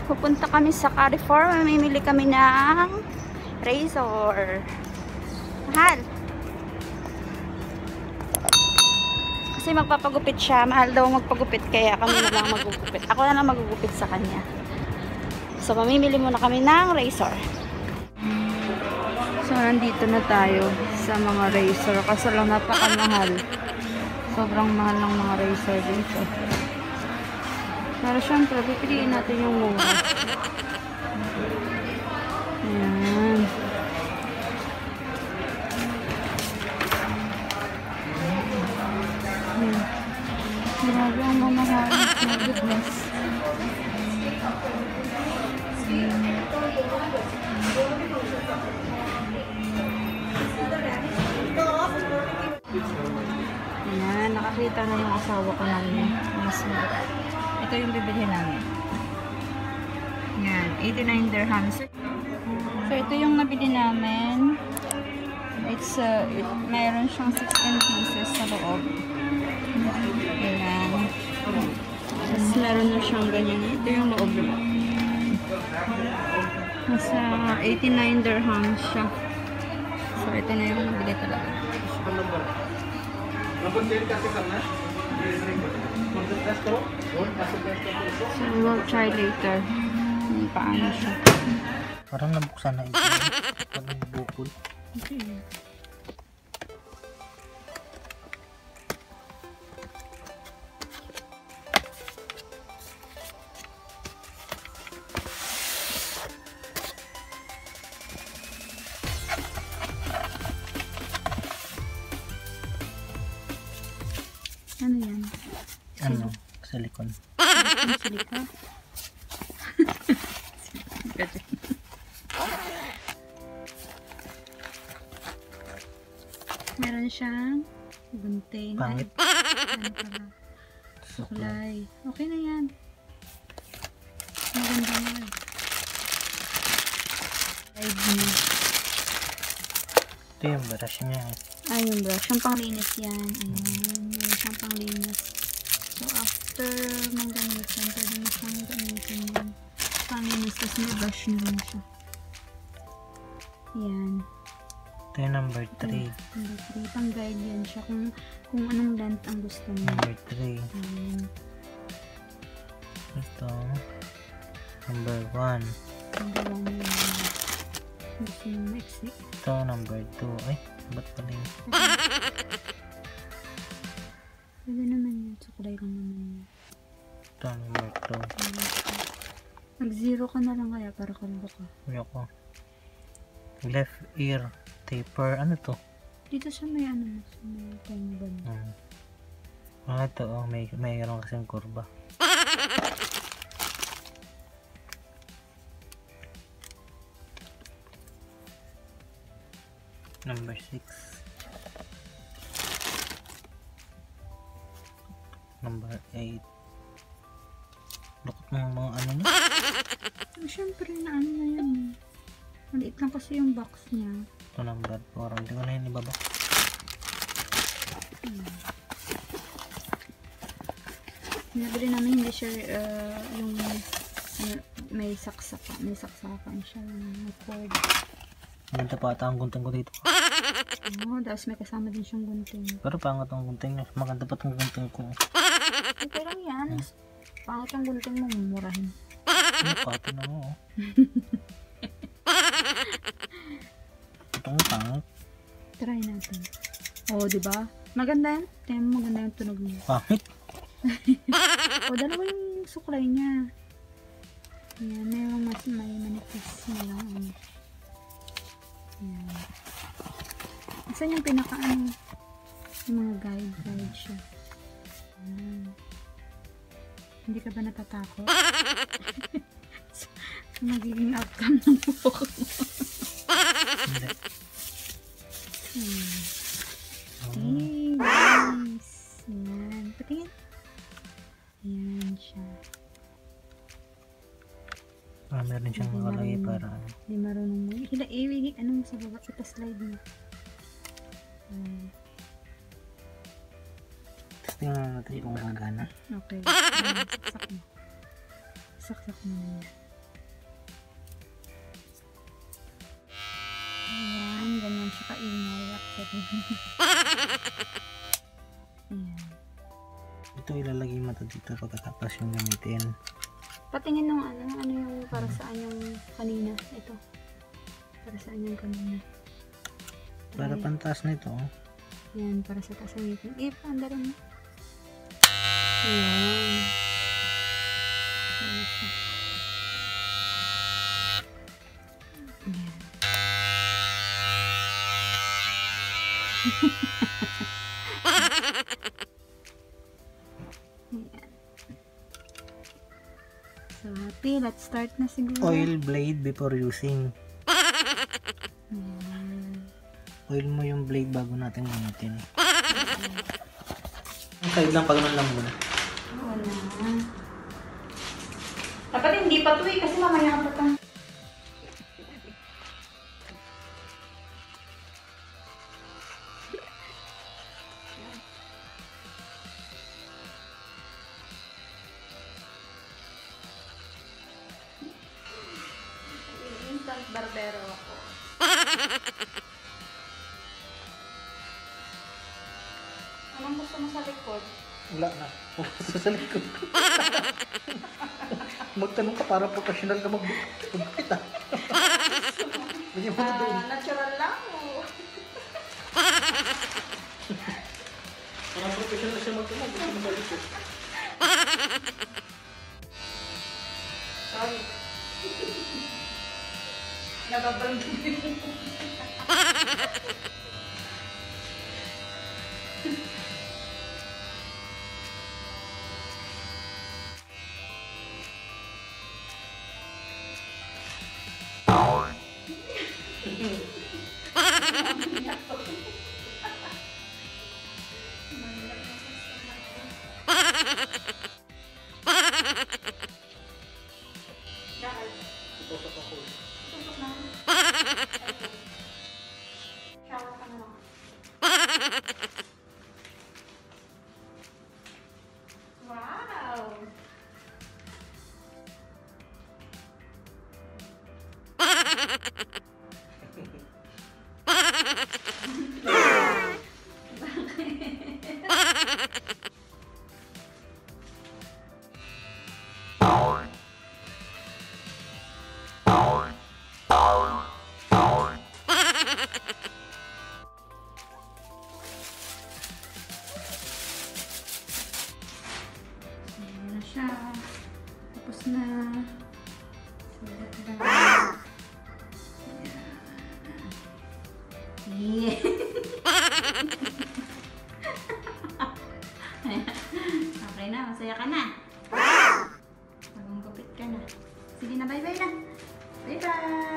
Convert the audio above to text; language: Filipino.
Pupunta kami sa Carrefour. Mamimili kami ng razor. Mahal. Kasi magpapagupit siya. Mahal daw magpagupit. Kaya kami na lang magugupit. Ako na lang magugupit sa kanya. So, mamimili muna kami ng razor. So, nandito na tayo sa mga razor. Kaso lang napakamahal. Sobrang mahal ng mga razor dito. Pero syempre, pipiliin natin yung mura. Ayan. Ayan. Grabe ang mamahal. My goodness. Ayan, nakakita na yung asawa ko namin. Mas mura. Ito yung bibilhin namin. Ayan, 89 dirhams. So, ito yung nabili namin. It's, mayroon siyang 16 pieces sa loob. Ayan. Tapos, meron na siyang ganyan. Ito yung loob. Nasa 89 dirhams siya. So, ito na yung nabili talaga. So, we will try later. Paano siya. Parang nabuksan na ito. Parang bukod. Okay. Ano yan? Ano? Silicone. Silika? Meron siyang gunting. Pangit. Ano pala? Suklay. Okay na yan. Maganda yan. Ito yung brush niya. Ay, yung brush. Yung panglinis yan. Ayan. Meron siyang panglinis. So, after mong gamitin, pwede mo siyang gamitin yan. Panglinis. Tapos may brush na rin siya. Ayan. Ito yung number 3. Number 3. Pang-guide yan siya kung anong length ang gusto mo. Number 3. Ayan. Ito. Number 1. Number 1 yan. Gusto mo ma-exit. Ito, number 2. Ay, ba't pala yun? Pwede naman yun. Sukulay lang naman yun. Ito, number 2. Nag-0 ka na lang kaya para kalbo ka. Ayoko. Left ear taper. Ano to? Dito sa may ano, sa may tenga ba? Ito, mayroon kasing kurba. Number 6. Number 8. Lukot mo mga ano niya. Siyempre na ano na yan. Maliit lang kasi yung box niya. Ito number 4. Hindi ko na yun ibaba. Nabili namin hindi siya yung may saksakan. May saksakan siya. May cord. Maganda pa ata ang gunting ko dito. Oo, tapos may kasama din siyang gunting. Pero pangat ang gunting niya. Maganda pa itong gunting ko. Okay lang yan. Pangit ang gunting mo, mumurahin. Ano pa? Ito na mo. Itong pangit. Try natin. Oo, diba? Maganda yan. Tingnan mo, maganda yung tunog niya. Pangit? O, dalawa yung suklay niya. Ayan, mayroong mas may manipis na lang. Ayan. Saan yung pinaka-ano? Yung mga guide siya. Ayan. Hindi ka ba natatakot? So, magiging outcome ng buhok mo. Hindi. Hey, nice. Ayan. Patingin. Ayan siya. Meron siyang nakalagay para ano. Hindi marunong mo. Ano mo sa baba? Ipa-slide mo. Tapos tingnan natin kung gagana. Okay. Saksak mo. Saksak mo na yan. Ayan. Ito ilalagay mo dito pagkatapos yung gamitin. Patingin nung ano yung para saan yung kanina. Ito. Para saan yung kanina. Para pantas nito. Yan, para sa taas ng ngipin. Paanda rin mo. Ayan. Ayan siya. Ayan. Ayan. So, happy. Let's start na siguro. Oil blade before using. Ayan. Oil mo yung blade bago natin gamitin. Ang side lang pag lang muna. Wala. Dapat hindi pa ito eh, kasi mamaya pa ito. Instant barbero ako. Anong gusto mo sa likod? Wala na. Sasalit ko. Magtanong ka para professional ka mag-gupit ah. Bigyan mo na doon. Natural lang o? Parang professional siya magtanong. Gusto mo balik ko. Sorry. Nababalagin mo. Tusok ako. Tusok na. Shower ka na lang. Wow! Ayan na siya. Tapos na. Sulat lang. Yeah. Okay na, masaya ka na. Bagong gupit ka na. Sige na, bye-bye na. Bye-bye!